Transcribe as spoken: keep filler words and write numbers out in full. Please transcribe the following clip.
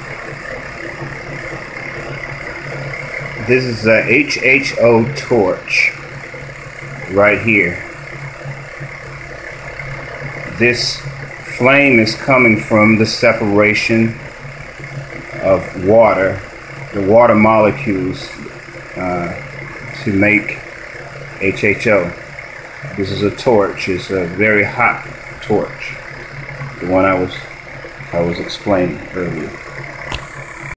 This is a H H O torch right here. This flame is coming from the separation of water, the water molecules, uh, to make H H O. This is a torch. It's a very hot torch, the one I was I was explaining earlier.